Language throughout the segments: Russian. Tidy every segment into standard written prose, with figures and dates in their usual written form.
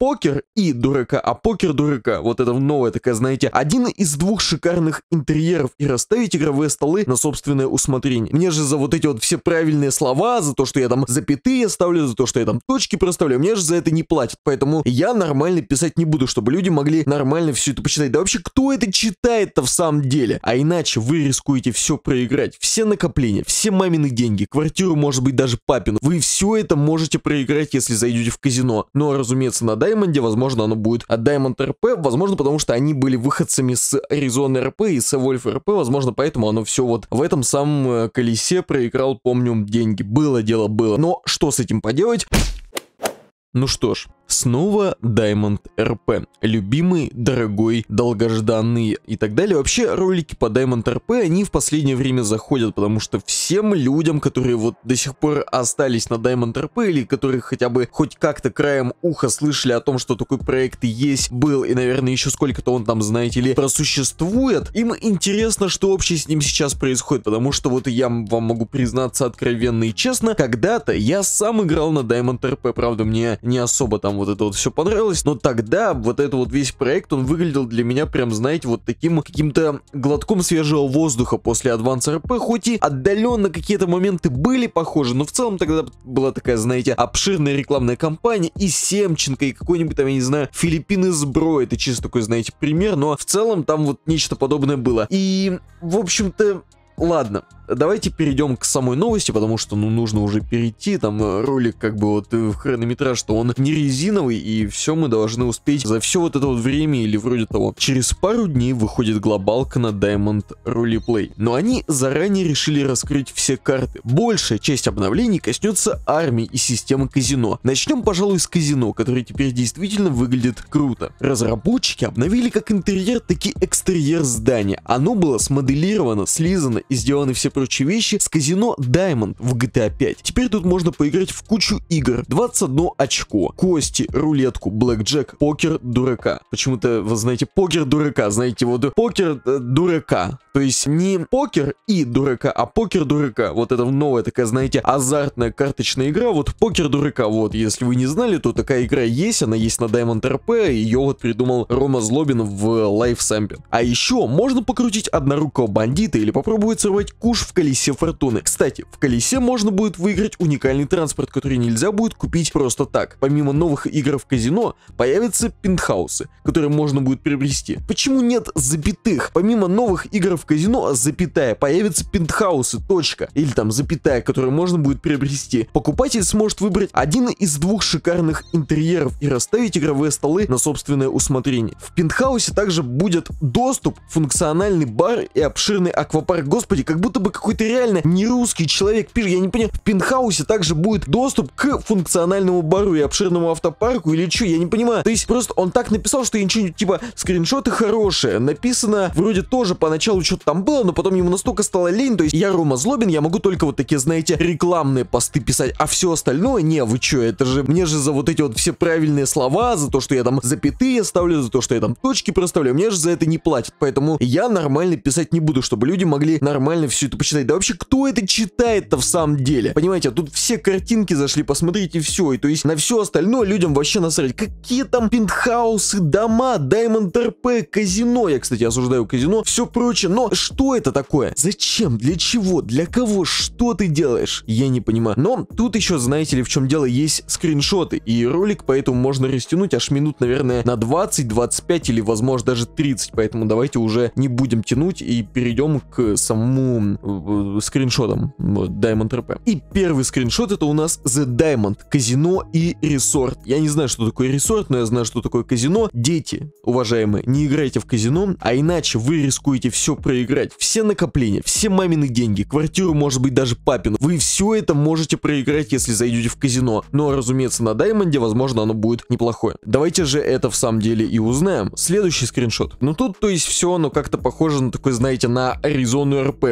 покер и дурака, а покер дурака. Вот это новая такая, знаете, один из двух шикарных интерьеров, и расставить игровые столы на собственное усмотрение. Мне же за вот эти вот все правильные слова, за то, что я там запятые ставлю, за то, что я там точки проставляю, мне же за это не платят. Поэтому я нормально писать не буду, чтобы люди могли нормально все это почитать. Да вообще, кто это читает-то в самом деле? А иначе вы рискуете все проиграть. Все накопления, все мамины деньги, квартиру, может быть, даже папину. Вы все это можете проиграть, если зайдете в казино. Но, разумеется, на Даймонде, возможно, оно будет от Diamond RP, возможно, потому что они были выходцами с Arizona RP и с Wolf RP, возможно, поэтому оно все вот в этом самом колесе проиграл, помню, деньги. Было дело, было. Но что с этим поделать? Ну что ж, снова Diamond RP. Любимый, дорогой, долгожданный и так далее. Вообще, ролики по Diamond RP, они в последнее время заходят, потому что всем людям, которые вот до сих пор остались на Diamond RP, или которые хотя бы хоть как-то краем уха слышали о том, что такой проект есть, был, и, наверное, еще сколько-то он там, знаете ли, просуществует, им интересно, что вообще с ним сейчас происходит, потому что вот я вам могу признаться откровенно и честно, когда-то я сам играл на Diamond RP, правда, мне не особо там вот это вот все понравилось, но тогда вот этот вот весь проект, он выглядел для меня прям, знаете, вот таким каким-то глотком свежего воздуха после Advance RP, хоть и отдаленно какие-то моменты были похожи, но в целом тогда была такая, знаете, обширная рекламная кампания, и Семченко, и какой-нибудь там, я не знаю, Филиппины Сброй, это чисто такой, знаете, пример, но в целом там вот нечто подобное было. И, в общем-то, ладно, давайте перейдем к самой новости, потому что, ну, нужно уже перейти, там ролик как бы вот в хронометраж, что он не резиновый, и все мы должны успеть за все вот это вот время или вроде того. Через пару дней выходит глобалка на Diamond Roleplay, но они заранее решили раскрыть все карты. Большая часть обновлений коснется армии и системы казино. Начнем, пожалуй, с казино, который теперь действительно выглядит круто. Разработчики обновили как интерьер, так и экстерьер здания. Оно было смоделировано, слизано и сделаны все прочие вещи с казино Diamond в GTA 5. Теперь тут можно поиграть в кучу игр. 21 очко, кости, рулетку, блэкджек, покер дурака. Почему-то, вы знаете, покер дурака, знаете, вот покер дурака. То есть не покер и дурака, а покер дурака. Вот это новая такая, знаете, азартная карточная игра. Вот покер дурака. Вот, если вы не знали, то такая игра есть. Она есть на Diamond RP. Ее вот придумал Рома Злобин в LiveSamp. А еще можно покрутить однорукого бандита или попробовать сорвать куш в колесе фортуны. Кстати, в колесе можно будет выиграть уникальный транспорт, который нельзя будет купить просто так. Помимо новых игр в казино, появятся пентхаусы, которые можно будет приобрести. Почему нет запятых? Помимо новых игр в казино, запятая, появятся пентхаусы, точка, или там запятая, которые можно будет приобрести. Покупатель сможет выбрать один из двух шикарных интерьеров и расставить игровые столы на собственное усмотрение. В пентхаусе также будет доступ, функциональный бар и обширный аквапарк. Господи, как будто бы какой-то реально не русский человек пишет, я не понимаю. В пентхаусе также будет доступ к функциональному бару и обширному автопарку или что, я не понимаю. То есть просто он так написал, что я ничего, типа, скриншоты хорошие, написано вроде тоже поначалу что-то там было, но потом ему настолько стало лень, то есть я Рома Злобин, я могу только вот такие, знаете, рекламные посты писать, а все остальное, не, вы что, это же, мне же за вот эти вот все правильные слова, за то, что я там запятые ставлю, за то, что я там точки проставляю, мне же за это не платят, поэтому я нормально писать не буду, чтобы люди могли нормально все это почитать. Да вообще, кто это читает-то в самом деле? Понимаете, тут все картинки зашли, посмотрите, все, и то есть на все остальное людям вообще насрать. Какие там пентхаусы, дома, Diamond RP, казино, я, кстати, осуждаю казино, все прочее, но что это такое? Зачем? Для чего? Для кого? Что ты делаешь? Я не понимаю. Но тут еще, знаете ли, в чем дело, есть скриншоты, и ролик поэтому можно растянуть аж минут, наверное, на 20, 25 или, возможно, даже 30, поэтому давайте уже не будем тянуть и перейдем к самому скриншотам Diamond RP. И первый скриншот это у нас The Diamond, казино и resort. Я не знаю, что такое resort, но я знаю, что такое казино. Дети, уважаемые, не играйте в казино, а иначе вы рискуете все проиграть. Все накопления, все мамины деньги, квартиру, может быть, даже папину. Вы все это можете проиграть, если зайдете в казино. Но, разумеется, на Diamond, возможно, оно будет неплохое. Давайте же это в самом деле и узнаем. Следующий скриншот. Ну тут, то есть, все оно как-то похоже на такой, знаете, на Arizona RP, что ли, или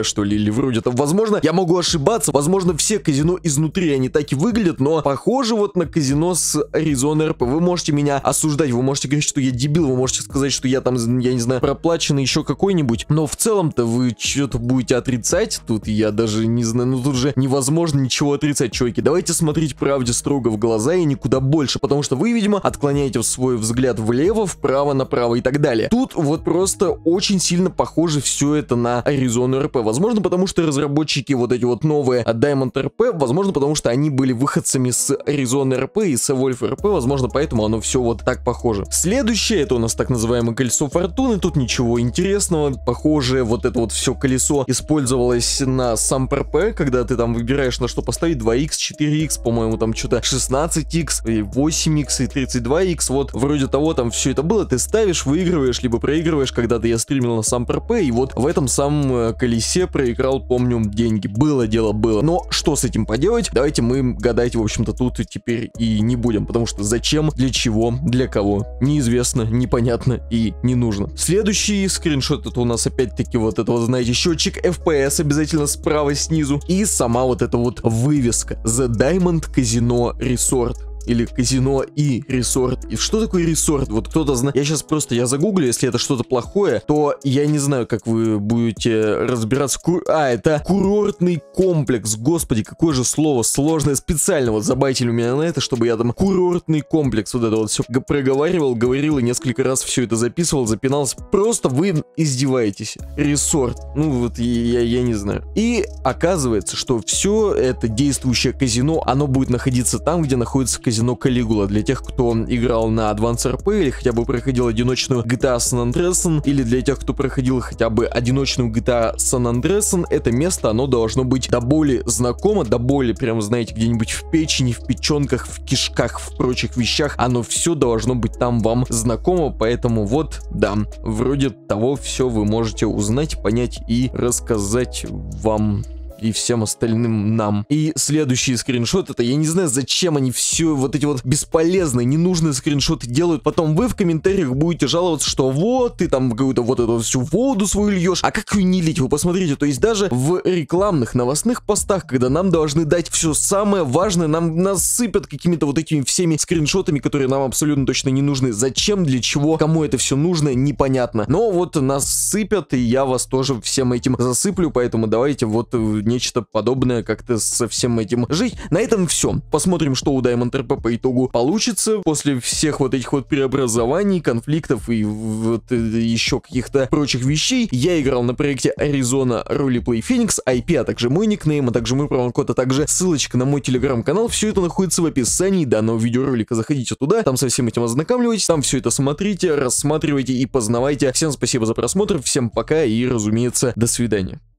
или вроде того. Возможно, я могу ошибаться, возможно, все казино изнутри, они так и выглядят, но похоже вот на казино с Arizona RP. Вы можете меня осуждать, вы можете говорить, что я дебил, вы можете сказать, что я там, я не знаю, проплаченный еще какой-нибудь, но в целом-то вы что-то будете отрицать, тут я даже не знаю, ну тут же невозможно ничего отрицать, чуваки. Давайте смотреть правде строго в глаза и никуда больше, потому что вы, видимо, отклоняете свой взгляд влево, вправо, направо и так далее. Тут вот просто очень сильно похоже все это на Arizona RP. Возможно, потому что разработчики вот эти вот новые Diamond RP, возможно, потому что они были выходцами с Arizona RP и с Wolf RP, возможно, поэтому оно все вот так похоже. Следующее, это у нас так называемое колесо фортуны, тут ничего интересного, похоже, вот это вот все колесо использовалось на сам RP, когда ты там выбираешь на что поставить 2х, 4х, по-моему, там что-то 16х, 8х и 32х, вот вроде того там все это было, ты ставишь, выигрываешь, либо проигрываешь, когда-то я стримил на сам RP, и вот в этом самом колесе проиграл, помню, деньги. Было дело, было. Но что с этим поделать? Давайте мы гадать, в общем-то, тут теперь и не будем, потому что зачем, для чего, для кого, неизвестно, непонятно и не нужно. Следующий скриншот, это у нас опять-таки вот это вот, знаете, счетчик FPS обязательно справа снизу, и сама вот эта вот вывеска The Diamond Casino Resort. Или казино и resort. И что такое resort? Вот кто-то знает. Я сейчас просто, я загуглю, если это что-то плохое, то я не знаю, как вы будете разбираться. Это курортный комплекс. Господи, какое же слово сложное. Специально вот забайтили у меня на это, чтобы я там курортный комплекс вот это вот все проговаривал, говорил и несколько раз все это записывал, запинался. Просто вы издеваетесь. Resort. Ну вот я не знаю. И оказывается, что все это действующее казино, оно будет находиться там, где находится казино Калигула. Для тех, кто играл на Advance RP или хотя бы проходил одиночную GTA San Andreas, или для тех, кто проходил хотя бы одиночную GTA San Andreas, это место, оно должно быть до боли знакомо, до боли, прям, знаете, где-нибудь в печени, в печенках, в кишках, в прочих вещах, оно все должно быть там вам знакомо, поэтому вот, да, вроде того все вы можете узнать, понять и рассказать вам и всем остальным нам. И следующий скриншот, это я не знаю, зачем они все вот эти вот бесполезные, ненужные скриншоты делают. Потом вы в комментариях будете жаловаться, что вот, ты там какую-то вот эту всю воду свою льешь. А как ее не лить? Вы посмотрите, то есть даже в рекламных новостных постах, когда нам должны дать все самое важное, нам насыпят какими-то вот этими всеми скриншотами, которые нам абсолютно точно не нужны. Зачем, для чего, кому это все нужно, непонятно. Но вот нас сыпят, и я вас тоже всем этим засыплю, поэтому давайте вот нечто подобное как-то со всем этим жить. На этом все. Посмотрим, что у Diamond RP по итогу получится после всех вот этих вот преобразований, конфликтов и вот еще каких-то прочих вещей. Я играл на проекте Arizona Roleplay Phoenix, IP, а также мой никнейм, а также мой промокод, а также ссылочка на мой телеграм-канал. Все это находится в описании данного видеоролика. Заходите туда, там со всем этим ознакомливайтесь, там все это смотрите, рассматривайте и познавайте. Всем спасибо за просмотр, всем пока и, разумеется, до свидания.